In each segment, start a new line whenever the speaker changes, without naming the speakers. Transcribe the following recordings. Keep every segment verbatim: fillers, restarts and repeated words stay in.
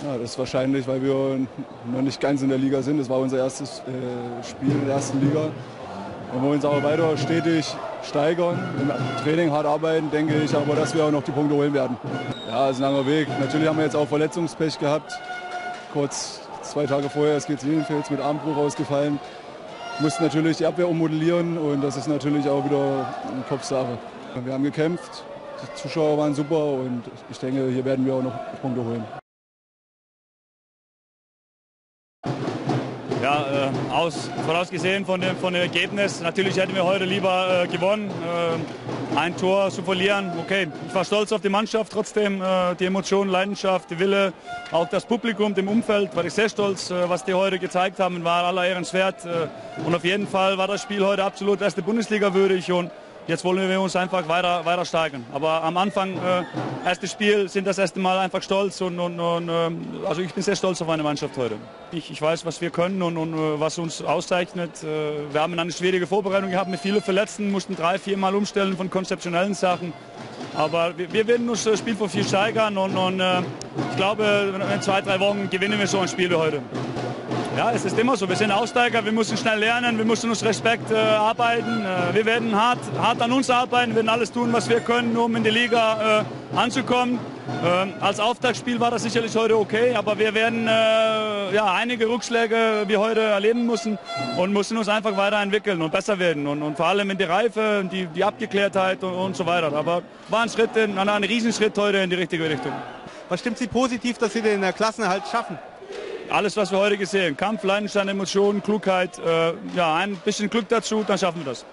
Ja, das ist wahrscheinlich, weil wir noch nicht ganz in der Liga sind. Das war unser erstes äh, Spiel in der ersten Liga. Und wir uns aber weiter stetig steigern, im Training hart arbeiten, denke ich, aber dass wir auch noch die Punkte holen werden. Ja, es ist ein langer Weg. Natürlich haben wir jetzt auch Verletzungspech gehabt. Kurz zwei Tage vorher ist Gez Lilienfels mit Armbruch ausgefallen. Wir mussten natürlich die Abwehr ummodellieren und das ist natürlich auch wieder eine Kopfsache. Wir haben gekämpft, die Zuschauer waren super und ich denke, hier werden wir auch noch Punkte holen.
Ja, äh, aus, vorausgesehen von dem, von dem Ergebnis. Natürlich hätten wir heute lieber äh, gewonnen. Äh, ein Tor zu verlieren, okay. Ich war stolz auf die Mannschaft, trotzdem äh, die Emotionen, Leidenschaft, die Wille, auch das Publikum, dem Umfeld, war ich sehr stolz, äh, was die heute gezeigt haben, war aller Ehrenswert. Äh, und auf jeden Fall war das Spiel heute absolut erste Bundesliga würdig und jetzt wollen wir uns einfach weiter, weiter steigern. Aber am Anfang, äh, erstes Spiel, sind das erste Mal einfach stolz. Und, und, und äh, also ich bin sehr stolz auf meine Mannschaft heute. Ich, ich weiß, was wir können und, und äh, was uns auszeichnet. Äh, wir haben eine schwierige Vorbereitung gehabt mit vielen Verletzten, mussten drei, vier Mal umstellen von konzeptionellen Sachen. Aber wir, wir werden uns Spiel für viel steigern und, und äh, ich glaube, in zwei, drei Wochen gewinnen wir so ein Spiel wie heute. Ja, es ist immer so. Wir sind Aussteiger, wir müssen schnell lernen, wir müssen uns Respekt äh, arbeiten. Äh, wir werden hart, hart an uns arbeiten, wir werden alles tun, was wir können, um in die Liga äh, anzukommen. Äh, als Auftaktspiel war das sicherlich heute okay, aber wir werden äh, ja, einige Rückschläge wie heute erleben müssen und müssen uns einfach weiterentwickeln und besser werden. Und, und vor allem in die Reife, die, die Abgeklärtheit und, und so weiter. Aber war ein Schritt, in, ein Riesenschritt heute in die richtige Richtung.
Was stimmt Sie positiv, dass Sie den Klassenerhalt schaffen?
Alles, was wir heute gesehen haben. Kampf, Leidenschaft, Emotionen, Klugheit, äh, ja, ein bisschen Glück dazu, dann schaffen wir das.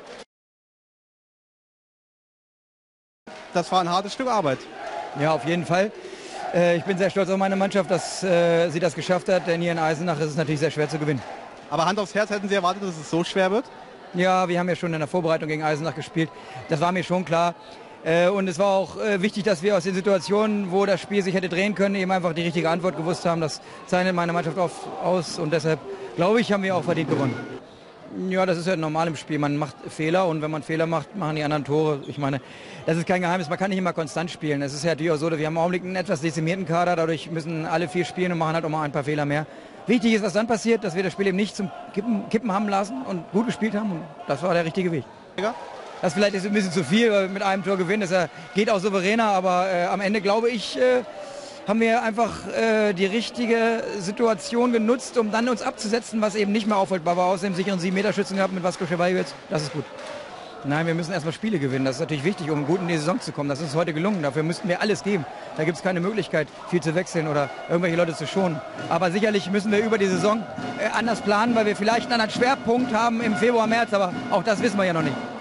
Das war ein hartes Stück Arbeit.
Ja, auf jeden Fall. Äh, ich bin sehr stolz auf meine Mannschaft, dass äh, sie das geschafft hat, denn hier in Eisenach ist es natürlich sehr schwer zu gewinnen.
Aber Hand aufs Herz, hätten Sie erwartet, dass es so schwer wird?
Ja, wir haben ja schon in der Vorbereitung gegen Eisenach gespielt. Das war mir schon klar. Und es war auch wichtig, dass wir aus den Situationen, wo das Spiel sich hätte drehen können, eben einfach die richtige Antwort gewusst haben. Das zeichnet meine Mannschaft aus und deshalb, glaube ich, haben wir auch verdient gewonnen. Ja, das ist ja normal im Spiel. Man macht Fehler und wenn man Fehler macht, machen die anderen Tore. Ich meine, das ist kein Geheimnis. Man kann nicht immer konstant spielen. Es ist ja natürlich auch so, wir haben im Augenblick einen etwas dezimierten Kader. Dadurch müssen alle vier spielen und machen halt auch mal ein paar Fehler mehr. Wichtig ist, was dann passiert, dass wir das Spiel eben nicht zum Kippen, Kippen haben lassen und gut gespielt haben. Und das war der richtige Weg. Ja. Das vielleicht ist ein bisschen zu viel, weil mit einem Tor gewinnen, das ja, geht auch souveräner, aber äh, am Ende, glaube ich, äh, haben wir einfach äh, die richtige Situation genutzt, um dann uns abzusetzen, was eben nicht mehr aufhaltbar war. Außerdem sicheren sieben Meter Schützen gehabt mit Vasco Ceballos, das ist gut. Nein, wir müssen erstmal Spiele gewinnen, das ist natürlich wichtig, um gut in die Saison zu kommen. Das ist uns heute gelungen, dafür müssten wir alles geben. Da gibt es keine Möglichkeit, viel zu wechseln oder irgendwelche Leute zu schonen. Aber sicherlich müssen wir über die Saison äh, anders planen, weil wir vielleicht einen anderen Schwerpunkt haben im Februar, März, aber auch das wissen wir ja noch nicht.